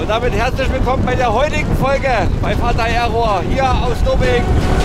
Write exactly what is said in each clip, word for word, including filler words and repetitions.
damit herzlich willkommen bei der heutigen Folge bei Vater Error hier aus Norwegen.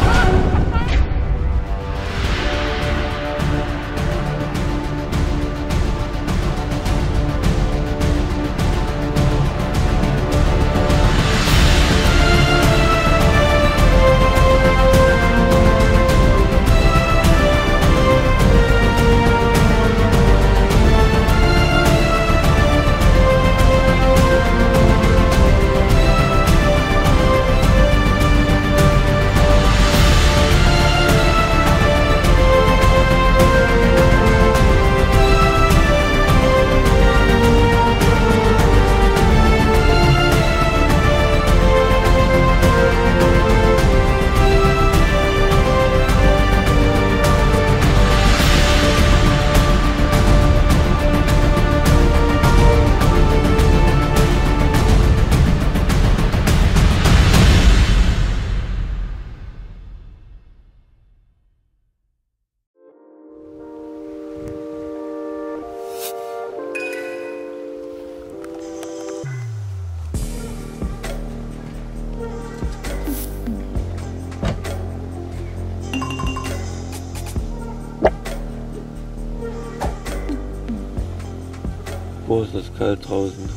Boah, ist das kalt draußen.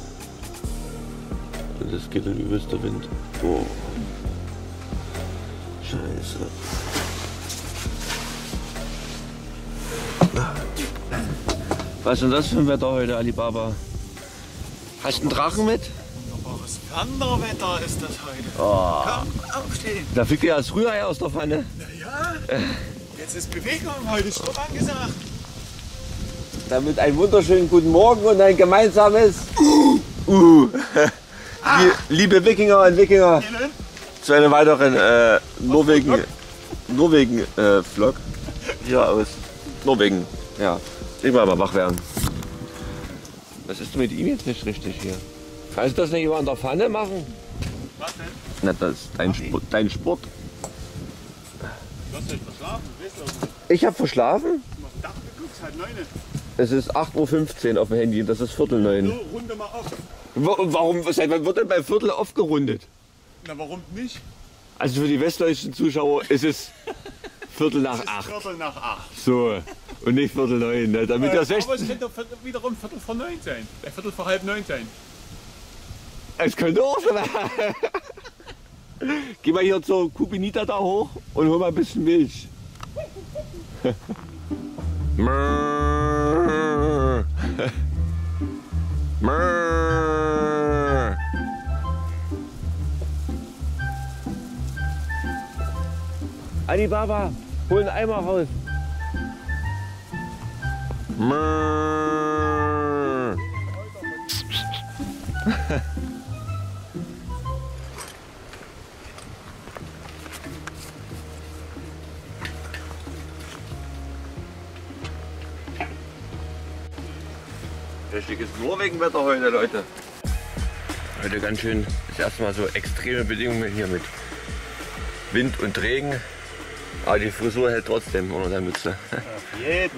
Und es geht ein übelster Wind. Boah. Scheiße. Was ist denn das für ein Wetter heute, Alibaba? Hast du einen Drachen mit? Was für ein anderes Wetter ist das heute? Oh. Komm, aufstehen. Da fliegt ja das Rührei aus der Pfanne. Naja, jetzt ist Bewegung, heute ist Stopp angesagt. Damit einen wunderschönen guten Morgen und ein gemeinsames uh, uh. Ah. Liebe Wikinger und Wikinger zu einem weiteren äh, Norwegen Norwegen äh, Vlog hier aus Norwegen. Ja, ich will aber wach werden. Was ist denn mit ihm jetzt nicht richtig hier? Kannst du das nicht immer an der Pfanne machen? Was denn? Na, das ist dein Sport. Dein Sport. Du hast nicht verschlafen, weißt du? Ich habe verschlafen? Du hast Dach geguckt, es hat neun. Es ist acht Uhr fünfzehn auf dem Handy, das ist Viertel neun. So, runde mal auf. Warum, seit wann wird denn bei Viertel aufgerundet? Na, warum nicht? Also für die westdeutschen Zuschauer ist es Viertel nach acht. Viertel nach acht. So, und nicht Viertel neun. Ne? Damit Äh, das echt, aber es könnte Viertel, wiederum Viertel vor neun sein. Äh, Viertel vor halb neun sein. es könnte auch so sein. Geh mal hier zur Kubinita da hoch und hol mal ein bisschen Milch. Mrrr. Mrrr. Alibaba, hol einen Eimer raus. Mrrr. Richtiges Norwegen-Wetter heute, Leute. Heute ganz schön, das erste Mal so extreme Bedingungen hier mit Wind und Regen. Aber die Frisur hält trotzdem unter der Mütze. Auf jeden.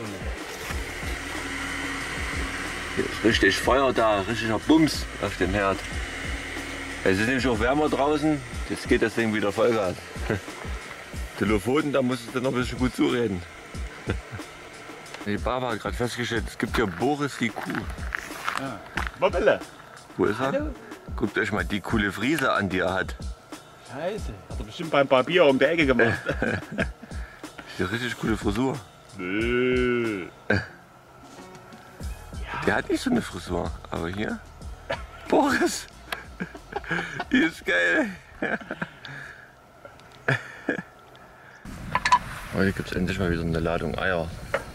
Hier ist richtig Feuer da, richtiger Bums auf dem Herd. Es ist nämlich auch wärmer draußen, jetzt geht das Ding wieder Vollgas. Telefonen, da musstest du noch ein bisschen gut zureden. Die Baba hat gerade festgestellt, es gibt hier Boris die Kuh. Ja. Bobbele. Wo ist er? Hallo. Guckt euch mal die coole Frise an, die er hat. Scheiße. Hat er bestimmt beim Barbier um die Ecke gemacht. Die richtig coole Frisur. Nö. Der hat nicht so eine Frisur, aber hier. Boris! Die ist geil. Heute gibt es endlich mal wieder eine Ladung Eier.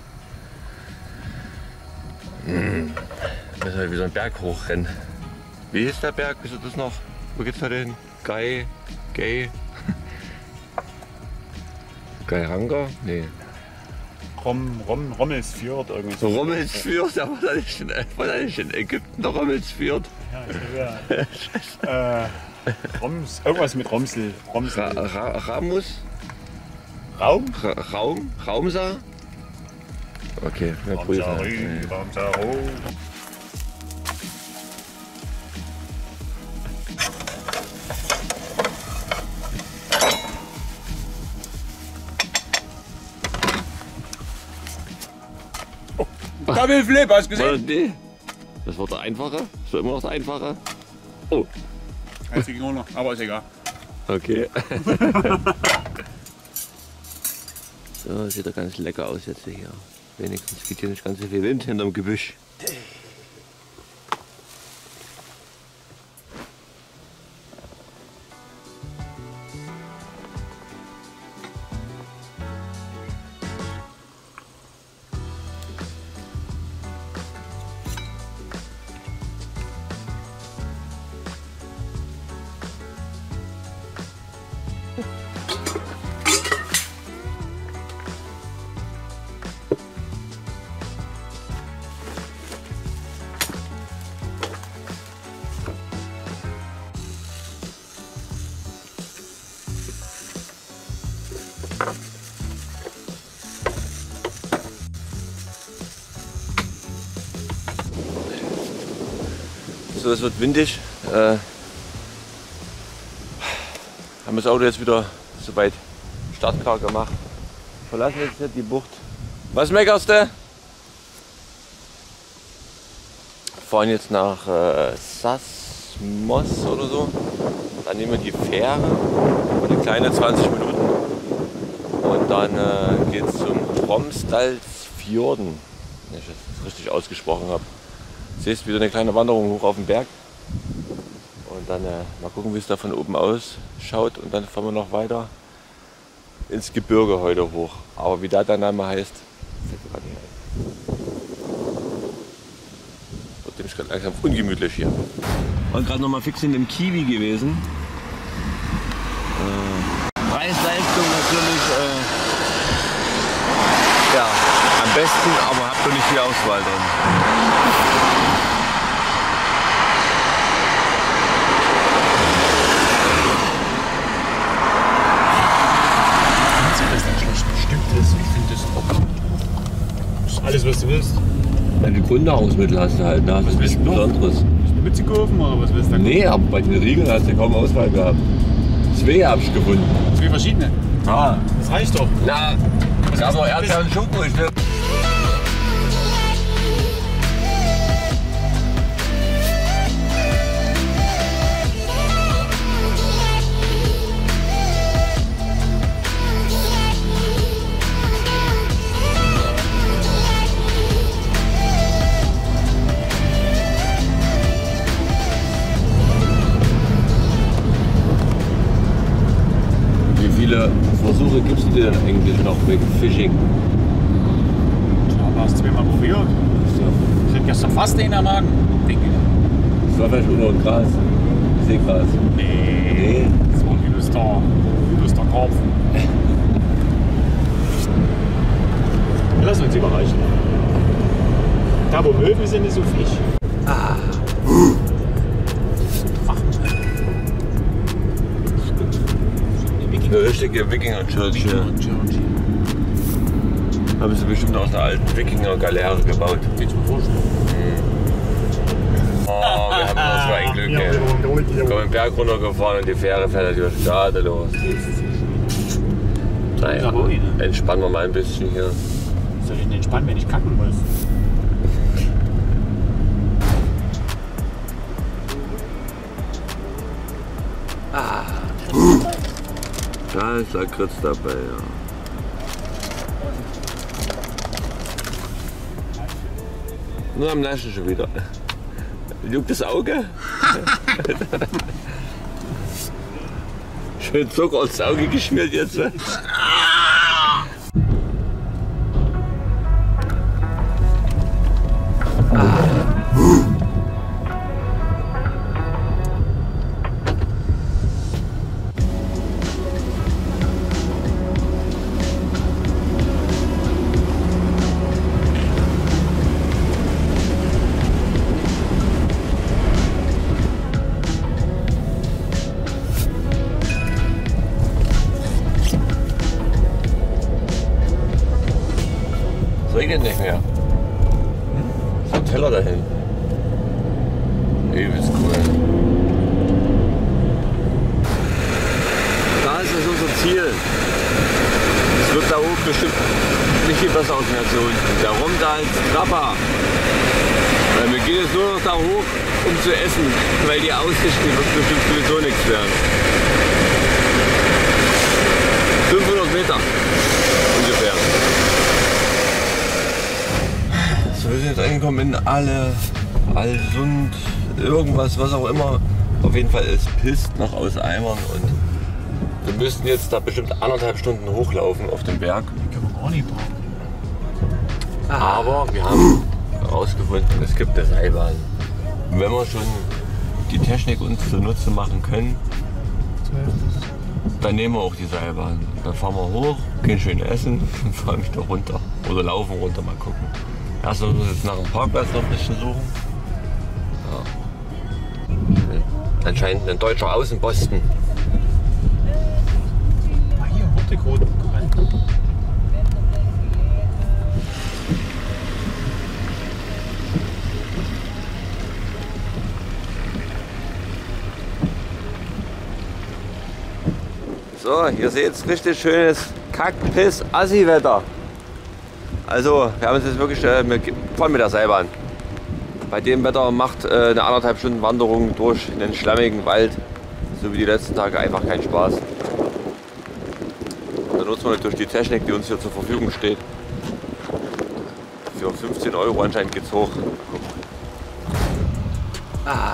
Mmh. Müssen wir wieder einen Berg hochrennen. Wie hieß der Berg? Wisst ihr das noch? Wo geht's da denn? Gei? Gay? Geiranger? Nee. Rom, Rom, Rommelsfjord irgendwie so. Rommelsfjord? Aber war das nicht in, war das nicht in Ägypten der Rommelsfjord? Ja, ja. äh, Roms, irgendwas mit Romsel. Romsel. Ra Ra Ramus? Raum? Ra Raum? Raumsa? Okay, wir prüfen. Ramsari, Ramsaro. Double Flip, hast du gesehen? Nee. Das war der einfache. Das war immer noch der einfache. Oh. Eins ging auch noch, aber ist egal. Okay. So, sieht doch ganz lecker aus jetzt hier. Wenigstens geht hier nicht ganz so viel Wind hinterm Gebüsch. So, es wird windig. Äh, haben das Auto jetzt wieder soweit startklar gemacht. Verlassen jetzt nicht die Bucht. Was meckerst du? Fahren jetzt nach äh, Sassmos oder so. Dann nehmen wir die Fähre. Eine kleine zwanzig Minuten. Und dann äh, geht es zum Romsdalsfjorden. Wenn ich das richtig ausgesprochen habe. Siehst wieder eine kleine Wanderung hoch auf den Berg. Und dann äh, mal gucken, wie es da von oben ausschaut. Und dann fahren wir noch weiter ins Gebirge heute hoch. Aber wie da der Name heißt, fällt mir gerade nicht ein. Wird nämlich gerade langsam ungemütlich hier. Und gerade noch mal fix in dem Kiwi gewesen. Äh, Preis-Leistung natürlich äh, ja, am besten, aber habt ihr nicht viel Auswahl drin. Alles, was du willst. Deine Grundnahrungsmittel hast du halt, ne? Das ist nichts Besonderes. Hast du Mütze kaufen oder was willst du da? Nee, aber bei den Riegeln hast du kaum Auswahl gehabt. Zwei hab ich gefunden. Zwei verschiedene? Ah. Das reicht doch. Na, das ist aber Erdbeeren und Schoko, ich ne? Wie viele Versuche gibst du dir denn eigentlich noch mit Fishing? Ja, hast du zweimal probiert. Ich hatte gestern fast einen am Magen. Das war vielleicht nur ein Gras. Seegras. Nee. Nee. Das war ein übelster, übelster Karpfen. Lass uns überreichen. Da wo Möwen sind, ist so Fisch. Ah. Eine richtige Wikinger-Church hier. Haben sie bestimmt aus einer alten Wikinger-Galeere gebaut. Geht's mir vorstellen. Oh, wir haben noch so ein Glück. Ja, wir kommen den Berg runtergefahren und die Fähre fährt natürlich gerade los. Naja, entspannen wir mal ein bisschen hier. Soll ich denn entspannen, wenn ich kacken muss? Ah. Da ist Lakritz dabei, ja. Nur am Naschen schon wieder. Juckt das Auge? Schön Zucker ins Auge geschmiert jetzt. Regnet nicht mehr. So ein Teller dahin. Übelst cool. Da ist das unser Ziel. Es wird da oben bestimmt nicht viel besser aus als hier unten. Der Rum da ist knapper. Weil wir gehen jetzt nur noch da hoch, um zu essen, weil die Aussicht, die wird bestimmt sowieso nichts werden. fünfhundert Meter ungefähr. So, wir sind jetzt angekommen in alle, Allsund, irgendwas, was auch immer. Auf jeden Fall, es pisst noch aus Eimern und wir müssten jetzt da bestimmt anderthalb Stunden hochlaufen auf den Berg. Kann man auch nicht brauchen. Aber wir haben herausgefunden, es gibt eine Seilbahn. Wenn wir schon die Technik uns zunutze machen können, dann nehmen wir auch die Seilbahn. Dann fahren wir hoch, gehen schön essen und fahren wieder runter. Oder laufen runter, mal gucken. Erst müssen wir jetzt nach dem Parkplatz noch ein bisschen suchen. Ja. Anscheinend ein deutscher Außenposten. Ah, hier, Hortigrund. So, ihr seht richtig schönes Kack-Piss-Assi-Wetter. Also, wir haben uns jetzt wirklich, äh, wir fahren mit der Seilbahn. Bei dem Wetter macht äh, eine anderthalb Stunden Wanderung durch einen schlammigen Wald, so wie die letzten Tage, einfach keinen Spaß. Da nutzen wir natürlich die Technik, die uns hier zur Verfügung steht. Für fünfzehn Euro anscheinend geht's hoch. Ah.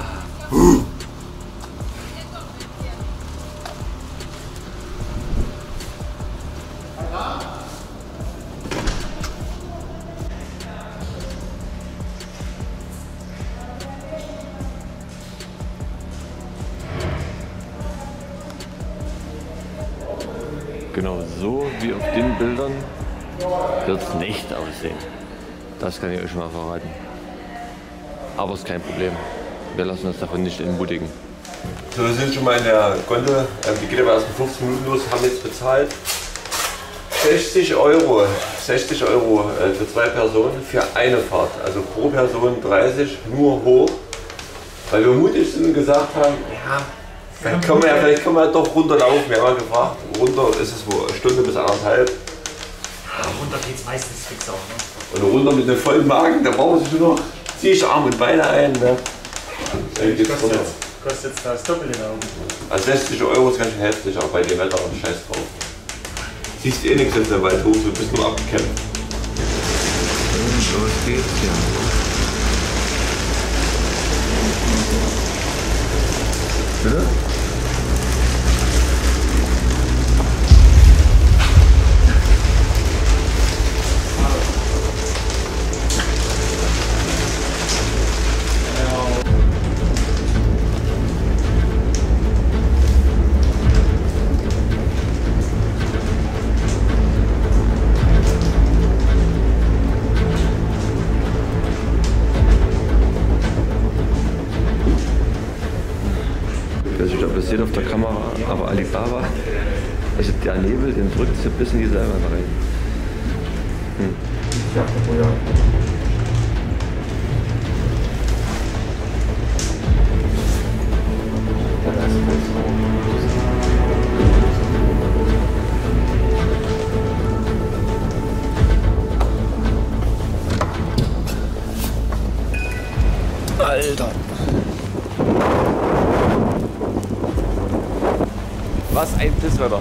Genau so wie auf den Bildern wird es nicht aussehen. Das kann ich euch schon mal verraten. Aber ist kein Problem. Wir lassen uns davon nicht entmutigen. So, wir sind schon mal in der Gondel. Die geht aber erst in fünfzehn Minuten los. Haben jetzt bezahlt sechzig Euro. sechzig Euro für zwei Personen für eine Fahrt. Also pro Person dreißig, nur hoch. Weil wir mutig sind und gesagt haben, ja, Vielleicht können wir ja vielleicht können wir doch runterlaufen. Wir haben ja gefragt, runter ist es wohl eine Stunde bis anderthalb. Ja, runter geht's meistens fix auch. Ne? Und runter mit einem vollen Magen, da brauchen wir sich nur noch, ziehe ich Arme und Beine ein. Ne? Dann geht's kostet, runter. jetzt, kostet jetzt das Doppelte da oben. Also sechzig Euro ist ganz schön heftig, auch bei dem Wetter und Scheiß drauf. Siehst eh nichts in der Wald hoch, du bist nur abgekämpft. Und los geht's ja. Bitte? Ich glaube, das seht auf der Kamera, aber Alibaba, also der Nebel, den drückt sie bis in die Seilbahn rein. Hm. Alter! Was ein Pisswetter.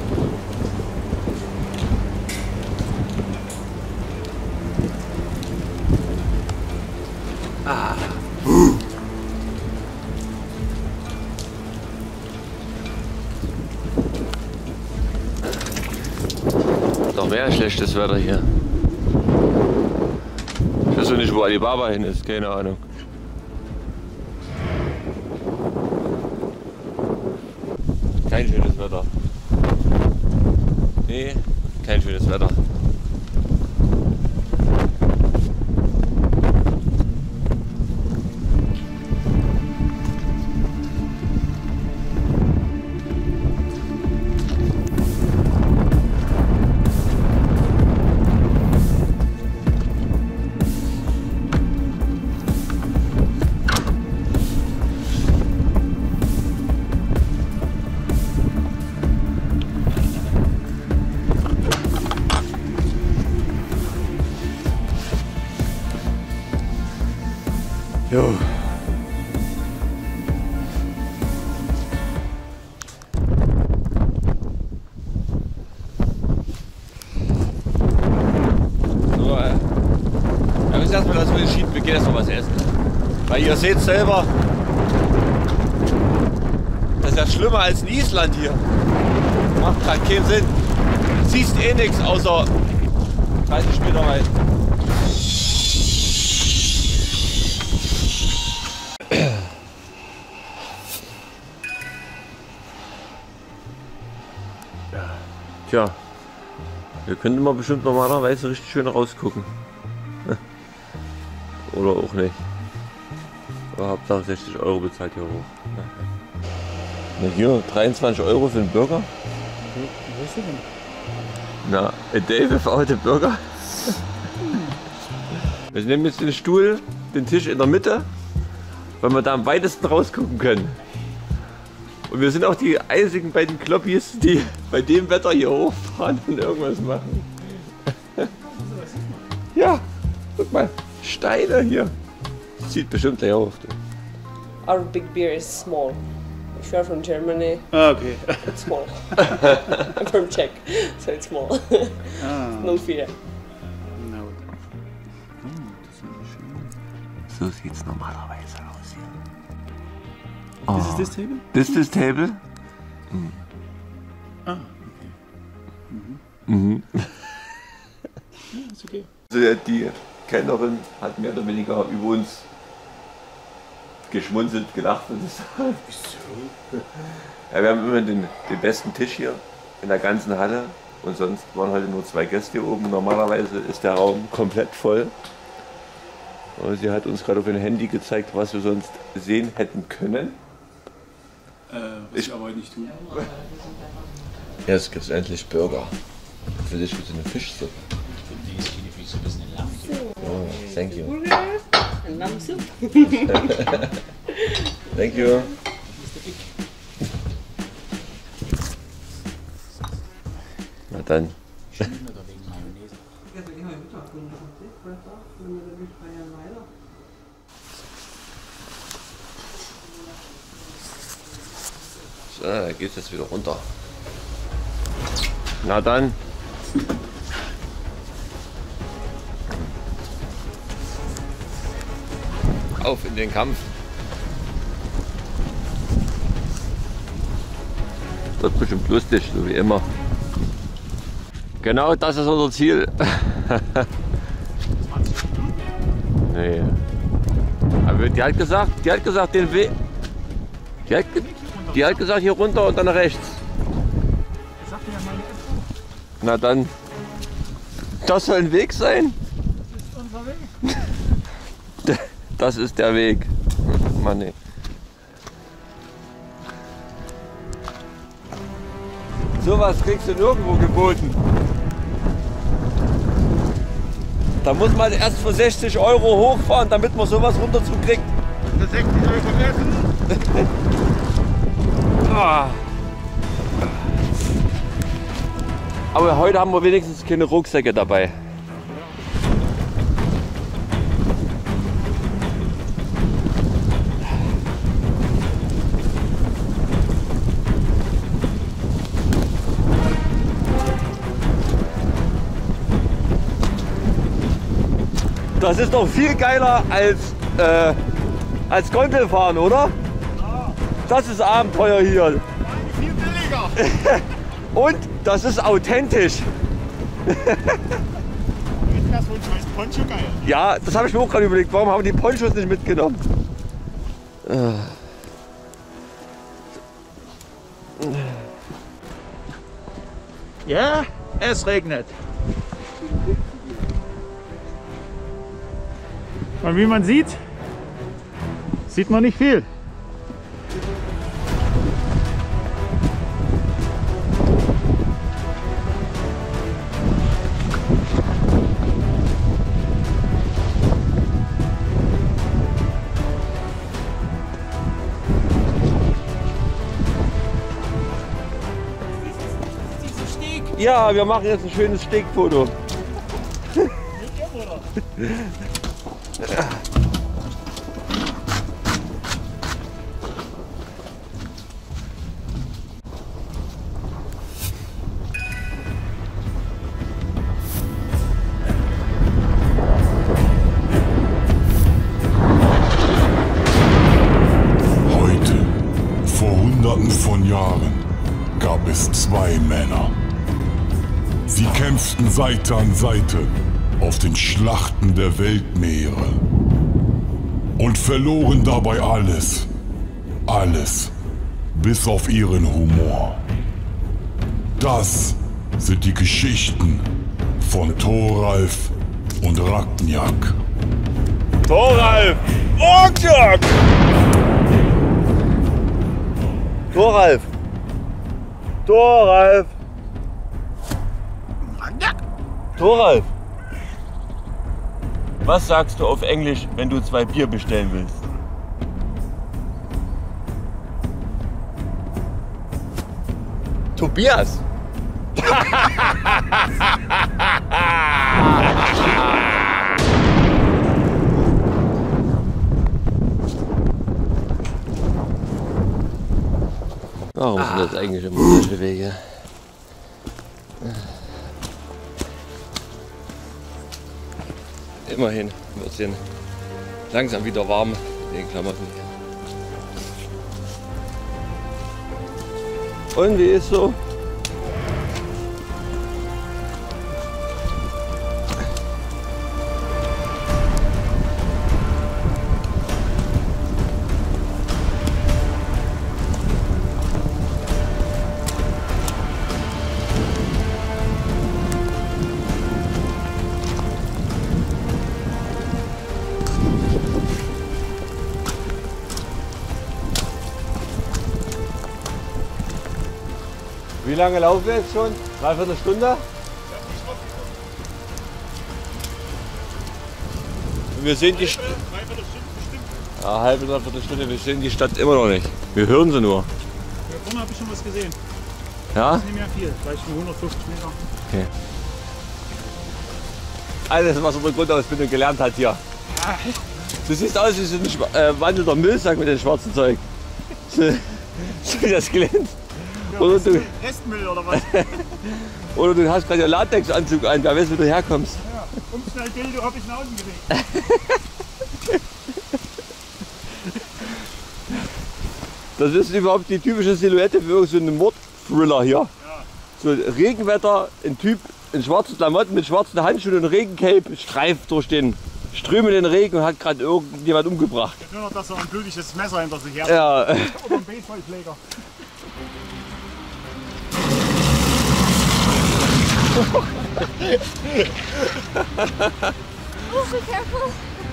Ah. Noch mehr schlechtes Wetter hier. Ich weiß nicht, wo Alibaba hin ist, keine Ahnung. Kein schönes Wetter. Nee, kein schönes Wetter. entschieden, wir gehen jetzt noch was essen. Weil ihr seht selber, das ist ja schlimmer als in Island hier. Macht halt keinen Sinn. Du siehst eh nichts außer dreißig Meter weit. Tja, wir könnten mal bestimmt normalerweise richtig schön rausgucken. Oder auch nicht. Aber Hauptsache sechzig Euro bezahlt hier hoch. Na hier, dreiundzwanzig Euro für einen Burger. Wo ist der denn? Na, a day without a Burger. Wir nehmen jetzt den Stuhl, den Tisch in der Mitte, weil wir da am weitesten rausgucken können. Und wir sind auch die einzigen beiden Kloppis, die bei dem Wetter hier hochfahren und irgendwas machen. Ja, guck mal, Steine hier. Sieht bestimmt gleich auf. Our big beer is small. If you are from Germany, Ah, okay. it's small. I'm from Czech, so it's small. Ah, No fear. na gut. So sieht's normalerweise aus hier. This is this table? This is table? Mhm. Ah, okay. Mhm. Ja, ist okay. Also die Kellnerin hat mehr oder weniger über uns geschmunzelt, gelacht und gesagt. Wieso? Ja, wir haben immer den, den besten Tisch hier in der ganzen Halle und sonst waren heute nur zwei Gäste hier oben. Normalerweise ist der Raum komplett voll. Und sie hat uns gerade auf dem Handy gezeigt, was wir sonst sehen hätten können. Äh, was ich, ich aber heute nicht tue. Jetzt gibt es endlich Burger. Für dich gibt es eine Fischsuppe. Die ist die Füße ein bisschen lang. Oh, thank you. And lamb soup. Thank you. Na dann. Schön oder wegen Mayonnaise? So, da geht's jetzt wieder runter. Na dann. Auf in den Kampf. Das wird bestimmt lustig, so wie immer. Genau das ist unser Ziel. Nee. Aber die hat gesagt, die hat gesagt, den Weg. Die hat, die hat gesagt, hier runter und dann rechts. Na dann. Das soll ein Weg sein? Das ist unser Weg. Das ist der Weg. Mann, nee. Sowas kriegst du nirgendwo geboten. Da muss man erst für sechzig Euro hochfahren, damit man sowas runter kriegt. Für sechzig Euro Essen? Ah. Aber heute haben wir wenigstens keine Rucksäcke dabei. Das ist doch viel geiler als, äh, als Gondelfahren, oder? Ja. Das ist Abenteuer hier. Viel billiger. Und das ist authentisch. Das ist ein Poncho geil. Ja, das habe ich mir auch gerade überlegt. Warum haben die Ponchos nicht mitgenommen? Ja, es regnet. Und wie man sieht, sieht man nicht viel. Ja, wir machen jetzt ein schönes Stegfoto. zwei Männer. Sie kämpften Seite an Seite auf den Schlachten der Weltmeere und verloren dabei alles, alles, bis auf ihren Humor. Das sind die Geschichten von Thoralf und Ragnjak. Thoralf! Ragnjak! Thoralf! Thoralf! Thoralf! Was sagst du auf Englisch, wenn du zwei Bier bestellen willst? Tobias! Warum sind das eigentlich immer solche Wege? Immerhin wird es hier langsam wieder warm in den Klamotten. Und wie ist so? Wie lange laufen wir jetzt schon? Dreiviertel Stunde? Wir sehen die Stadt. Ja, halbe, dreiviertel Stunde. Wir sehen die Stadt immer noch nicht. Wir hören sie nur. Hier vorne habe ich schon was gesehen. Ja? Das ist nicht mehr viel, vielleicht nur hundertfünfzig Meter. Okay. Alles, was unsere Grundausbildung gelernt hat hier. Du siehst aus wie so ein schwa- äh, wandelnder Müllsack mit dem schwarzen Zeug. So, so wie das glänzt. Oder du, Restmüll oder was? oder du hast gerade einen Latexanzug an, wer weiß, wo du herkommst. Ja, und schnell Dildo habe ich nach außen gelegt. Das ist überhaupt die typische Silhouette für so einen Mordthriller hier. Ja. So Regenwetter, ein Typ in schwarzen Klamotten mit schwarzen Handschuhen und Regencape streift durch den strömenden Regen und hat gerade irgendjemand umgebracht. Nur noch, dass er ein blutiges Messer hinter sich her hat. Ja. Oder ein Baseballschläger. Oh, be careful.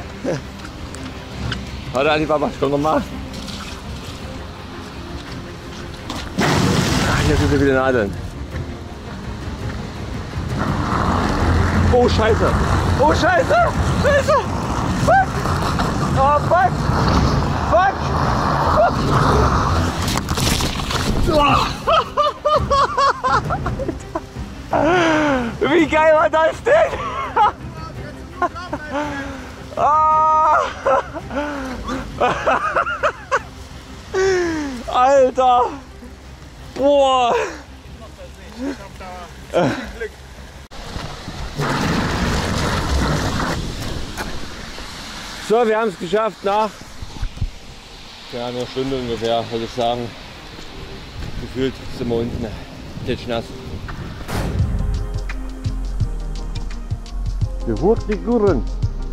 Warte, Alibaba, komm nochmal. Hier sind so viele Nadeln. Oh Scheiße! Oh Scheiße! Scheiße! Fuck! Oh fuck! Fuck! Fuck! Wie geil war das denn? Ah! Alter! Boah! So, wir haben es geschafft nach ja, einer Stunde ungefähr, würde ich sagen. Gefühlt sind wir unten klitschnass. Figuren.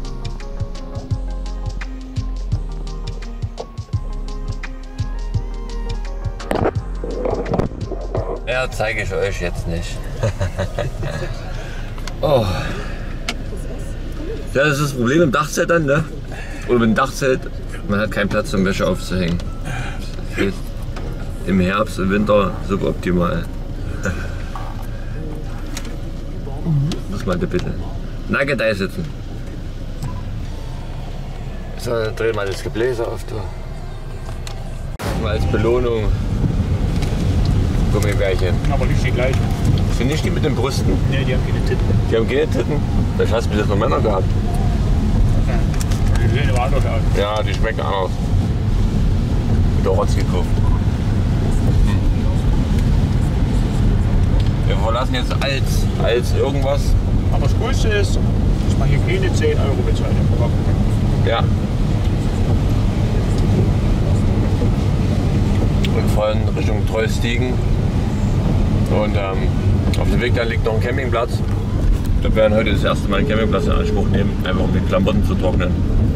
Ja, zeige ich euch jetzt nicht. Oh. Das ist das Problem im Dachzelt dann, ne? Oder mit dem Dachzelt, man hat keinen Platz, um Wäsche aufzuhängen. Das ist im Herbst und Winter suboptimal. Muss man bitte. Nugget da sitzen. So, dreh mal das Gebläse auf, du. Mal als Belohnung Gummibärchen. Aber nicht die gleichen. Sind nicht die mit den Brüsten? Ne, die haben keine Titten. Die haben keine Titten? Vielleicht hast du bis jetzt noch Männer gehabt. Die sehen aber anders aus. Ja, die schmecken anders. Mit der Rotz gekauft. Wir verlassen jetzt als, als irgendwas. Aber das Coolste ist, dass man hier keine zehn Euro bezahlt. Ja. Und fahren Richtung Trollstigen. Und ähm, auf dem Weg da liegt noch ein Campingplatz. Wir werden heute das erste Mal einen Campingplatz in Anspruch nehmen, einfach um die Klamotten zu trocknen.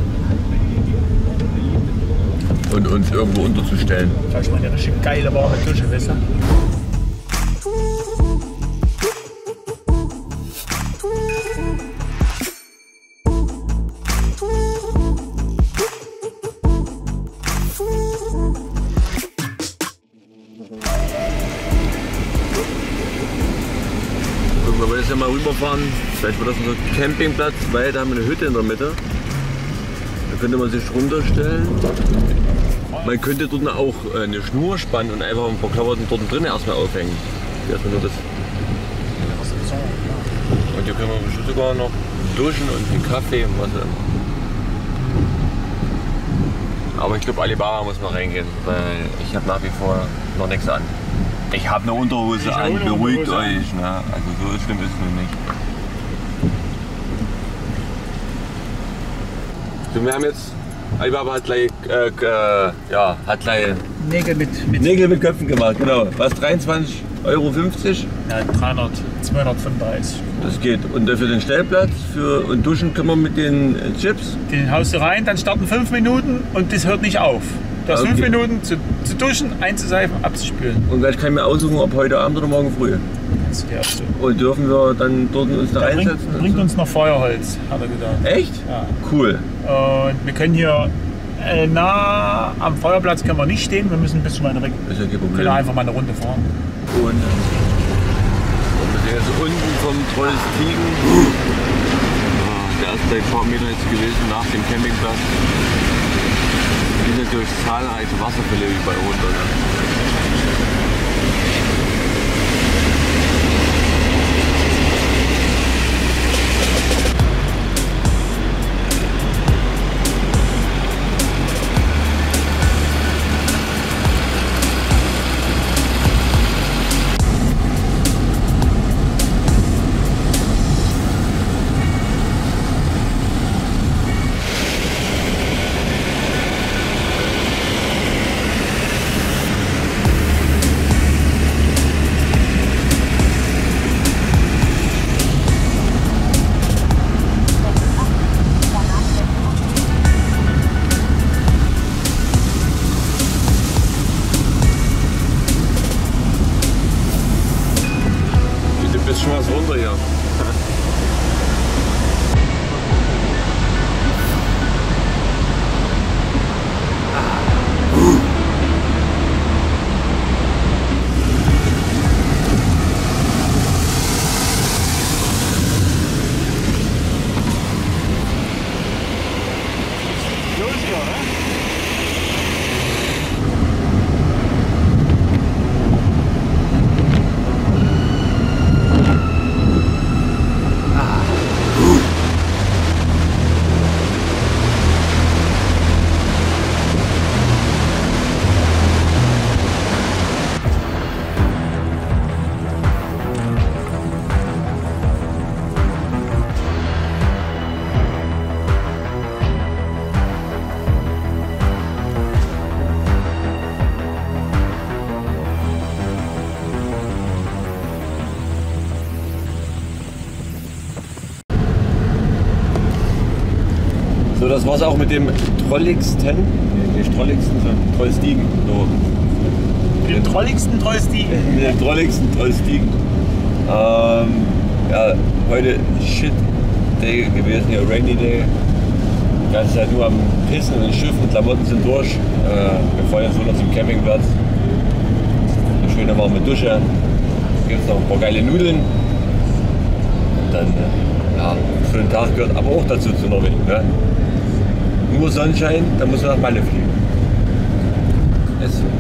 Und uns irgendwo unterzustellen. Vielleicht mal eine richtig geile warme Dusche, weißt du? Wir wollen jetzt ja mal rüberfahren, vielleicht wird das unser Campingplatz, weil da haben wir eine Hütte in der Mitte. Da könnte man sich runterstellen. Man könnte dort auch eine Schnur spannen und einfach ein paar Klamotten dort drin erstmal aufhängen. Erstmal nur das. Und hier können wir bestimmt sogar noch duschen und einen Kaffee und was. Aber ich glaube, Alibaba muss mal reingehen, weil ich habe nach wie vor noch nichts an. Ich habe eine Unterhose Ich an, auch eine beruhigt Unterhose euch. Ne? Also so schlimm ist es nun nicht. So, wir haben jetzt, Alibaba hat gleich, äh, äh, ja, hat gleich Nägel mit, mit Nägel mit Köpfen gemacht, genau. Was, dreiundzwanzig Euro fünfzig? ja, dreihundert, zweihundertfünfunddreißig. Das geht. Und für den Stellplatz für, und duschen können wir mit den äh, Chips. Den haust du rein, dann starten fünf Minuten und das hört nicht auf. Du hast Okay. fünf Minuten zu, zu duschen, einzuseifen, abzuspülen. Und gleich kann ich mir aussuchen, ob heute Abend oder morgen früh. Das ist der erste. Und dürfen wir dann dort uns da Der reinsetzen? bringt, bringt uns noch Feuerholz, hat er gesagt. Echt? Ja. Cool. Und wir können hier äh, nah am Feuerplatz können wir nicht stehen, wir müssen ein bisschen weiter weg. Ist ja kein Wir Problem. können einfach mal eine Runde fahren. Und, und wir sind jetzt unten vom Trollstigen. Der ist gleich ein paar Meter jetzt gewesen nach dem Campingplatz. Wir sind durch zahlreiche Wasserfälle überall runter. Ne? Ist schon was runter hier. So, das war's auch mit dem trolligsten, nicht trolligsten, sondern Trollstigen. So. Den trolligsten Trollstigen. Mit dem trolligsten Trollstigen. Ähm, ja, heute Shit Day gewesen, hier Rainy Day. Die ganze Zeit nur am Pissen und Schiffen, Klamotten sind durch. Äh, wir fahren jetzt runter zum Campingplatz. Eine schöne warme Dusche. Gibt es noch ein paar geile Nudeln. Und dann, äh, ja, einen schönen Tag gehört aber auch dazu zu Norwegen. Ne? Nur Sonnenschein, dann muss man nach Malle fliegen. Ist so.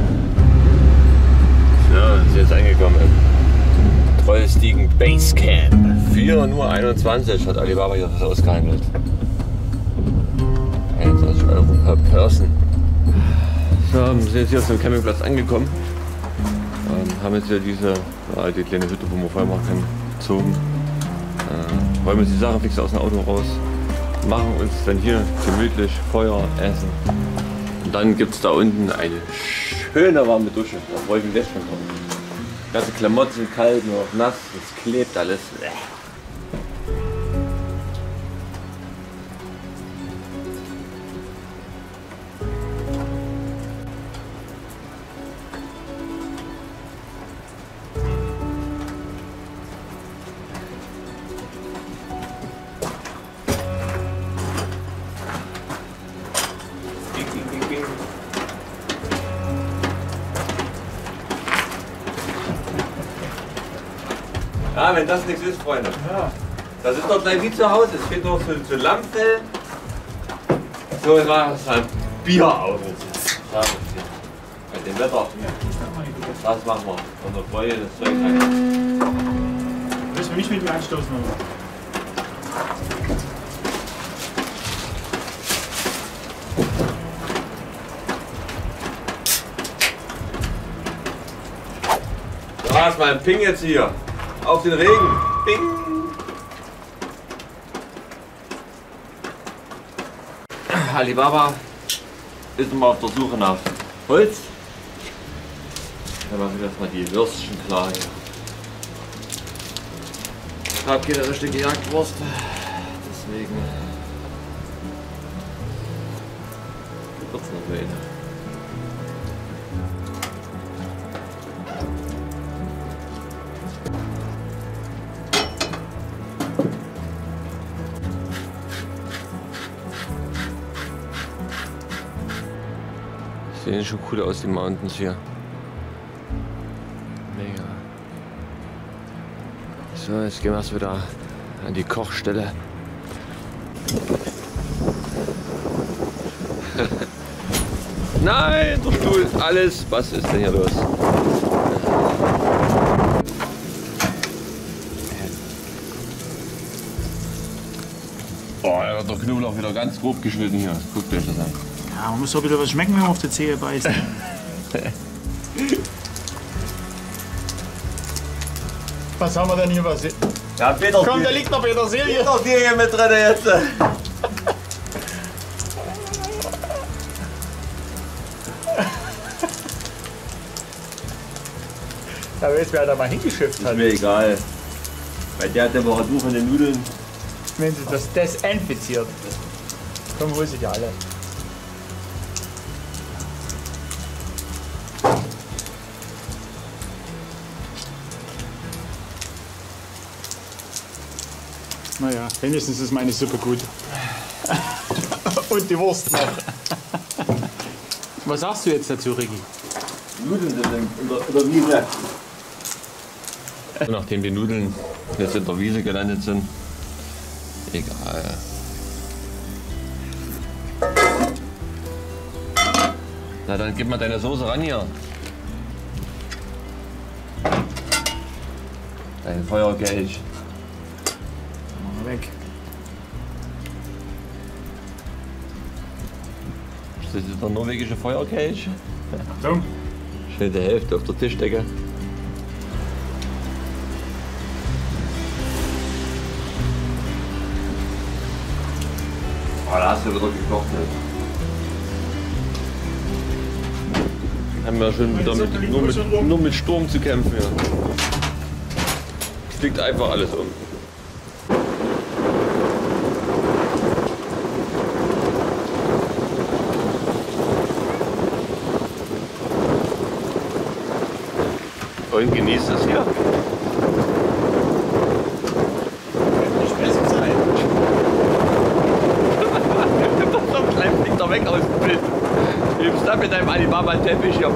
Ja, ist jetzt angekommen im Trollstigen Basecamp. vier Uhr einundzwanzig hat Alibaba hier was ausgehandelt. einundzwanzig Euro per Person. So, wir sind jetzt hier auf dem Campingplatz angekommen. Ähm, haben jetzt hier diese ja, die kleine Hütte, wo wir voll machen können, gezogen. Äh, räumen uns die Sachen fix aus dem Auto raus. Machen uns dann hier gemütlich Feuer, Essen. Und dann gibt es da unten eine schöne warme Dusche. Da freue ich mich jetzt schon drauf. Die ganze Klamotten sind kalt, nur noch nass, es klebt alles. Ja, wenn das nichts ist, Freunde. Ja. Das ist doch gleich wie zu Hause. Es fehlt noch so, so Lammfell. So, jetzt machen wir es ein Bier auf. Bei dem Wetter. Das machen wir. Und der Freunde, das Zeug rein. Müssen wir nicht mit mir anstoßen, oder? Da ist mein Ping jetzt hier. Auf den Regen. Ping. Alibaba ist immer auf der Suche nach Holz. Dann machen wir erstmal die Würstchen klar hier. Ich habe keine richtige Jagdwurst. Deswegen wird es noch eine. Sehen schon cool aus, die Mountains hier. Mega. So, jetzt gehen wir erst wieder an die Kochstelle. Nein, der Stuhl, alles. Was ist denn hier los? Oh, er hat der Knoblauch wieder ganz grob geschnitten hier. Guckt euch das an. Ja, man muss doch wieder was schmecken, wenn man auf die Zehe beißt. Was haben wir denn hier? Was? Ja, Peter, Komm, da liegt noch Petersilie. Petersilie mit drin jetzt. Da weiß wer da mal hingeschifft Ist hat. mir egal. Bei der Temperatur von den Nudeln. Wenn sie das desinfiziert. Komm, hol sich alle. Naja, wenigstens ist meine Suppe gut. Und die Wurst noch. Was sagst du jetzt dazu, Ricky? Nudeln sind in der, in der Wiese. Nachdem die Nudeln jetzt in der Wiese gelandet sind, egal. Na dann gib mal deine Soße ran hier. Dein Feuerkelch. Weg. Das ist der norwegische Feuerkelch. So. Schön die Hälfte auf der Tischdecke. Oh, da hast du wieder gekocht. Ne? Haben wir schon wieder mit, nur, mit, nur mit Sturm zu kämpfen. Ja. Fliegt einfach alles um. Und genießt es hier. Nicht besser sein. Doch, gleich fliegt er weg aus dem Bild. Hebst da mit deinem Alibaba-Teppich hier.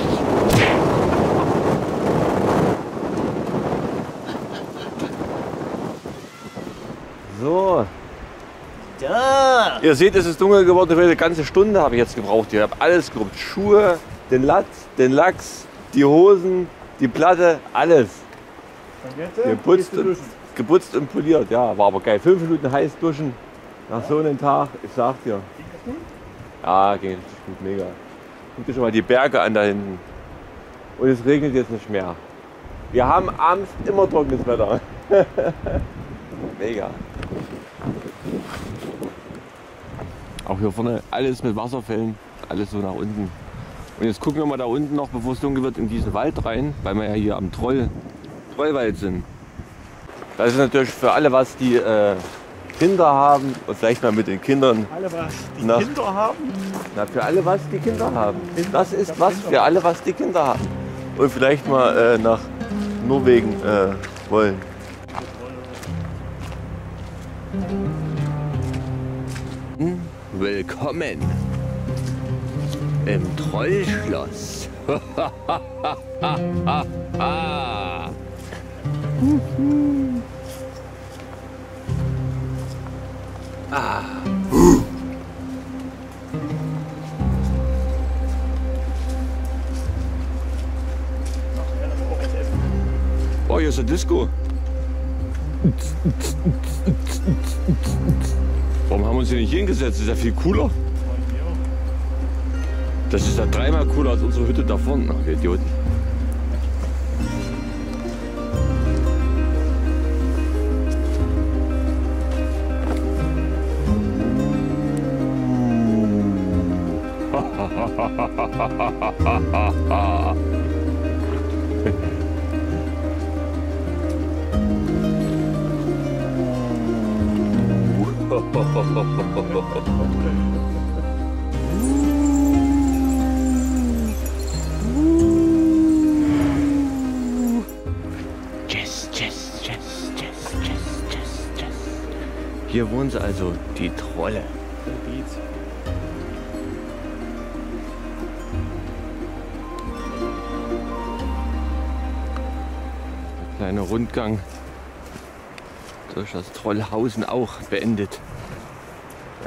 So. Ja. Ihr seht, es ist dunkel geworden. Eine ganze Stunde habe ich jetzt gebraucht. Ich habe alles geruppt. Schuhe, den Latz, den Lachs, die Hosen, die Platte, alles. Und jetzt Geputzt gehst du und, duschen. geputzt und poliert. Ja, war aber geil. Fünf Minuten heiß duschen. Nach so einem Tag, ich sag dir. Ja, ging richtig gut, mega. Guck dir schon mal die Berge an da hinten. Und es regnet jetzt nicht mehr. Wir haben abends immer trockenes Wetter. Mega. Auch hier vorne alles mit Wasserfällen, alles so nach unten. Und jetzt gucken wir mal da unten noch, bevor es dunkel wird, in diesen Wald rein, weil wir ja hier am Troll, Trollwald sind. Das ist natürlich für alle was, die äh, Kinder haben und vielleicht mal mit den Kindern. Alle was, die nach, Kinder haben? Na, für alle was, die Kinder haben. Das ist was für alle, was die Kinder haben. Und vielleicht mal äh, nach Norwegen äh, wollen. Willkommen im Trollschloss. Ah. Oh, hier ist eine Disco. Warum haben wir uns hier nicht hingesetzt? Das ist ja viel cooler. Das ist ja dreimal cooler als unsere Hütte da vorne. Ach, wir Idioten. Tschüss, tschüss, tschüss, tschüss, tschüss, tschüss, tschüss. Hier wohnen sie also, die Trolle. Der kleine Rundgang durch das Trollhausen auch beendet. Ja.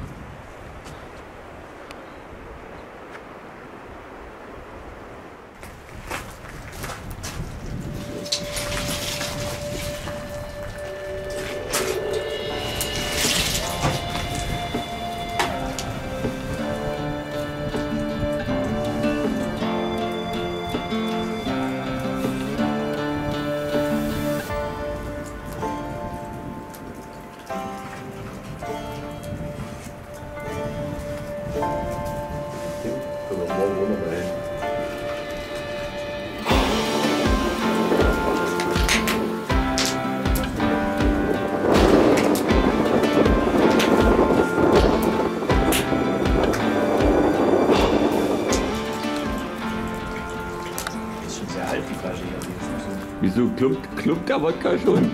Wieso klumpt, klumpt der Wodka schon?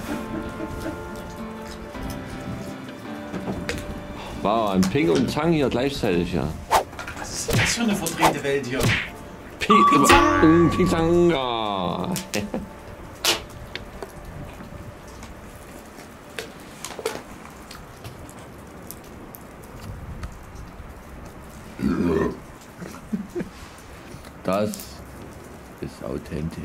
Wow, ein Ping und Zang hier gleichzeitig, ja. Was ist das für eine verdrehte Welt hier? Ping, Ping Zang! Ping Zang, ja. Das ist authentisch.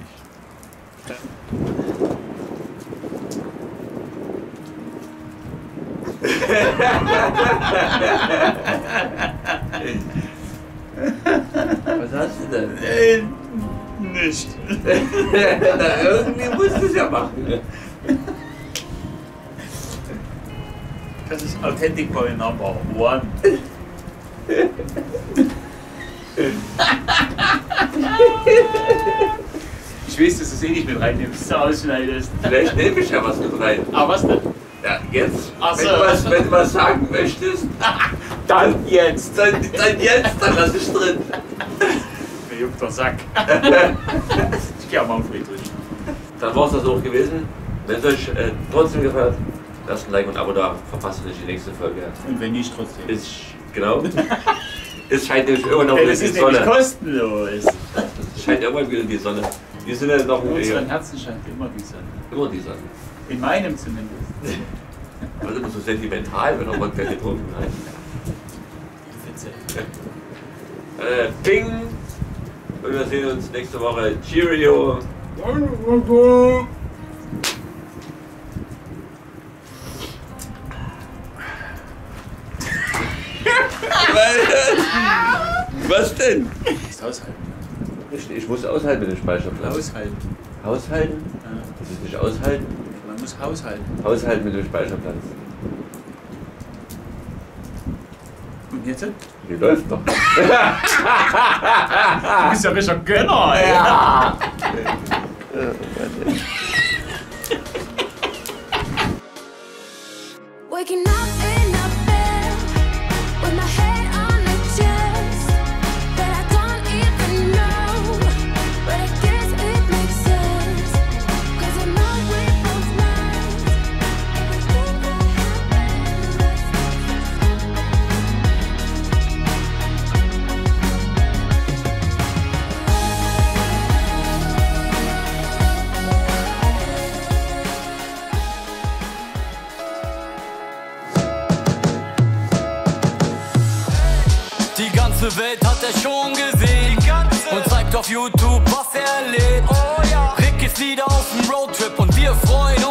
Was hast du denn? Äh, nicht. Na, irgendwie musst du es ja machen. Das ist Authentic Boy Number One. Ich weiß, dass du es eh nicht mit reinnimmst, ausschneidest. Vielleicht nehme ich ja was mit rein. Aber was denn? Ja, jetzt. Ach so. Wenn, du was, wenn du was sagen möchtest, Dann jetzt! dann, dann jetzt, dann lass ich drin. Mir juckt der Sack. Ich geh auch mal auf Friedrich. Dann war es das auch gewesen. Wenn es euch äh, trotzdem gefällt, lasst ein Like und ein Abo da, verpasst ihr nicht die nächste Folge. Und wenn nicht, trotzdem. Ist, genau. Es scheint nämlich immer noch Hey, wieder das die ist nämlich Sonne. kostenlos. Es scheint immer wieder die Sonne. Wir sind ja noch In äh, unseren Herzen scheint immer die Sonne. immer die Sonne. In meinem zumindest. Also immer so sentimental, wenn er Wodka getrunken hat. Witze. Äh, Ping! Und wir sehen uns nächste Woche. Cheerio! Was denn? Du musst aushalten. Ich, ich muss aushalten mit dem Speicherplatz. Aushalten. Aushalten? Ja. Das ist nicht aushalten. Man muss haushalten. Haushalten mit dem Speicherplatz. Und jetzt? Die läuft doch. Du bist ja richtiger Gönner, ey. Ja. Waking up in a bed with my head on the chest that I don't even know, but I guess it makes sense, 'cause I know we both meant everything that Die ganze Welt hat er schon gesehen und zeigt auf YouTube, was er erlebt. Oh ja. Rick ist wieder auf dem Roadtrip und wir freuen